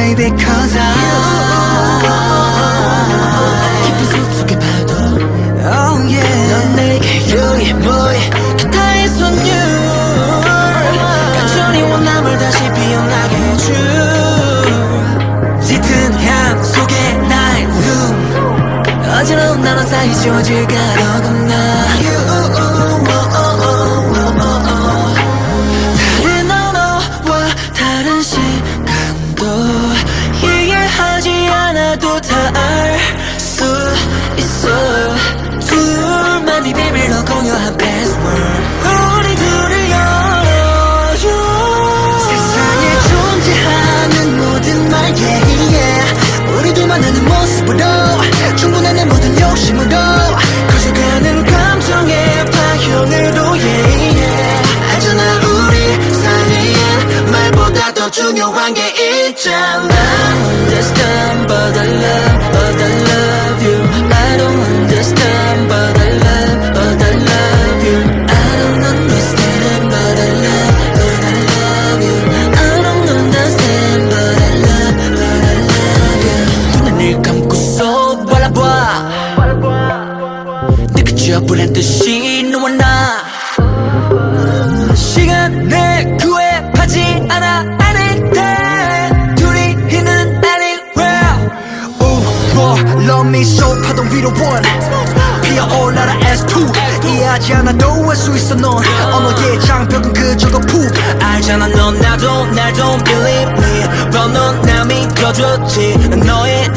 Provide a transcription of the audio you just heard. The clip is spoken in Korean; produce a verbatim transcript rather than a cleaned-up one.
baby cause I 깊은 숲속의 파도 oh yeah 넌 내게 유일무이 기타의 손율 간절히 원함을 다시 피어나게 해줘 짙은 향 속에 나의 숨 어지러운 나눠 사이 지워질까 더 겁나 다른 언어와 다른 시간도 이해하지 않아도 다 알 수 있어 둘만이 비밀로 공유한 패스워드 우리 둘을 열어줘 세상에 존재하는 모든 말 yeah, yeah. 우리 둘만 아는 모습으로 충분한 내 모든 욕심으로 커져가는 감정의 파형으로 yeah, yeah. 알잖아 우리 사이엔 말보다 더 중요한 게 있잖아 Understand but I love but I love you I don't understand but I love but I love you I don't understand but I love but I love you I don't understand but I love but I love you 눈을 감고서 바라봐 내 그저 불안 듯이 너와 나 시간을 구애하지 않아 anything 둘이 있는 anywhere Ooh, love me so 파도 위로 one 피어올라라 에스 투 이해하지 않아도 알 수 있어 넌 언어의 장벽은 그저 거품 알잖아 넌 나도 날 don't believe me but 넌 나 믿어줬지 난 너의